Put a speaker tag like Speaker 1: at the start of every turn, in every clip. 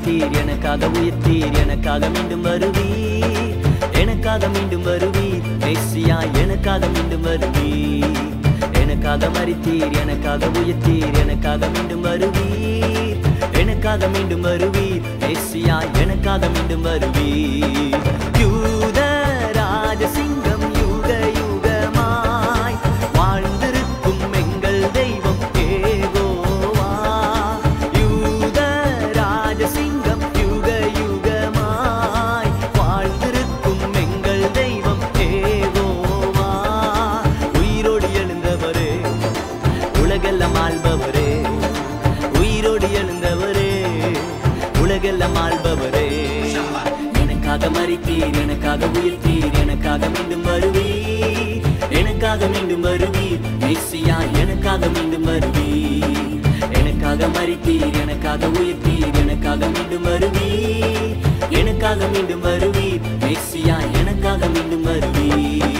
Speaker 1: மரித்தீர் எனக்காக உயிர்த்தீர் எனக்காக மீண்டும் வருவீர் எனக்காக மீண்டும் வருவீர் மெஸ்ஸியா எனக்காக மீண்டும் வருவீர் எனக்காக மரித்தீர் எனக்காக உயிர்த்தீர் எனக்காக மீண்டும் வருவீர் எனக்காக மீண்டும் வருவீர் மெஸ்ஸியா எனக்காக மீண்டும் வருவீர் யூத ராஜசிங்கம் யுக யுகமாய் வாழ்ந்திருக்கும் எங்கள் தெய்வம் யெகோவா யூத ராஜசிங்கம் யுக யுகமாய் வாழ்ந்திருக்கும் எங்கள் தெய்வம் யெகோவா உயிரோடு எழுந்தவரே உலகெல்லாம் ஆள்பவரே உயிரோடு எழுந்தவரே உலகெல்லாம் ஆள்பவரே எனக்காக மரித்தீர் எனக்காக உயிர்த்தீர் எனக்காக மீண்டும் வருவீர் எனக்காக மீண்டும் வருவீர் மெஸ்ஸியா எனக்காக மீண்டும் வருவீர் எனக்காக மரித்தீர் எனக்காக உயிர்த்தீர் எனக்காக மீண்டும் வருவீர் எனக்காக மீண்டும் வருவீர் மெஸ்ஸியா எனக்காக மீண்டும் வருவீர்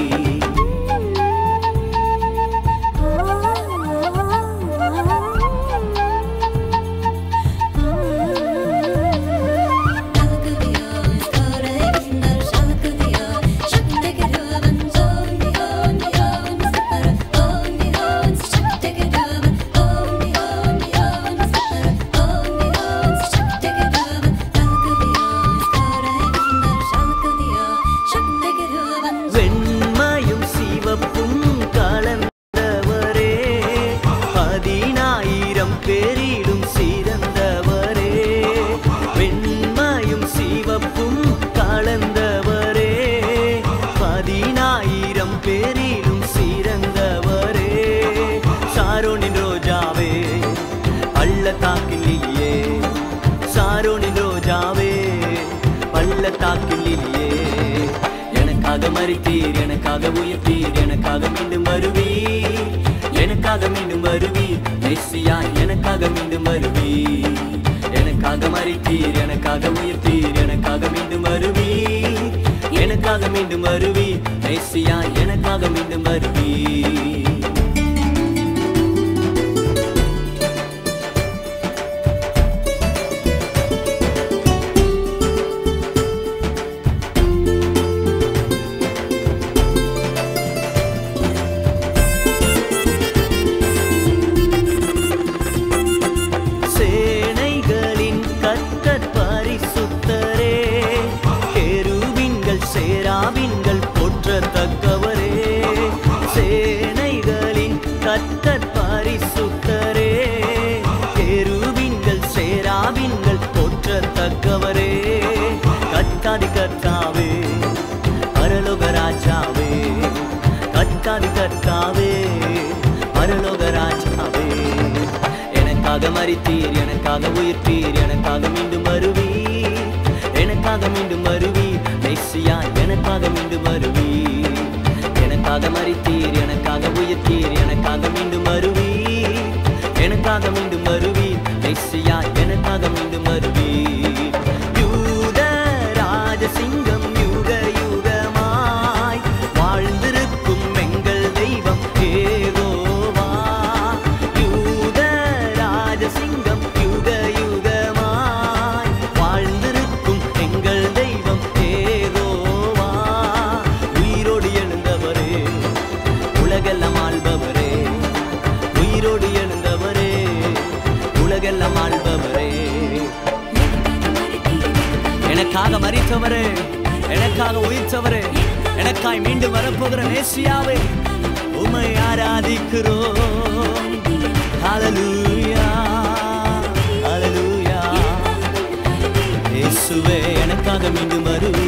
Speaker 1: எனக்காக மரித்தீர் எனக்காக உயிர்த்தீர் எனக்காக மீண்டும் வருவீர் எனக்காக மீண்டும் வருவீர் மெஸ்ஸியா எனக்காக மீண்டும் வருவீர் எனக்காக மரித்தீர் எனக்காக உயிர்த்தீர் எனக்காக மீண்டும் வருவீர் எனக்காக மீண்டும் வருவீர் மெஸ்ஸியா எனக்காக மீண்டும் வருவீர் கத்தாதி கர்த்தாவே பரலோக ராஜாவே கத்தாதி கர்த்தாவே பரலோக ராஜாவே எனக்காக மரித்தீர் எனக்காக உயிர்த்தீர் எனக்காக மீண்டும் வருவீர் எனக்காக மீண்டும் வருவீர் மெஸ்ஸியா எனக்காக மீண்டும் வருவீர் எனக்காக மரித்தீர் எனக்காக உயிர்த்தீர் எனக்காக மீண்டும் வருவீர் எனக்காக மீண்டும் வருவீர் மெஸ்ஸியா எனக்காக மீண்டும் வருவீர் சிங்கம் யுக யுகமாய் வாழ்ந்திருக்கும் எங்கள் தெய்வம் யெகோவா யூத ராஜசிங்கம் யுக யுகமாய் வாழ்ந்திருக்கும் எங்கள் தெய்வம் யெகோவா உயிரோடு எழுந்தவரே உலகெல்லாம் ஆள்பவரே உயிரோடு எழுந்தவரே உலகெல்லாம் ஆள்பவரே எனக்காக மரித்தவரே எனக்காக உயிர்த்தவரே எனக்காய் மீண்டும் வரப்போகிற மெஸ்ஸியாவே உம்மை ஆராதிக்கிறோம் ஹல்லேலூயா ஹல்லேலூயா இயேசுவே எனக்காக மீண்டும் வருவீர்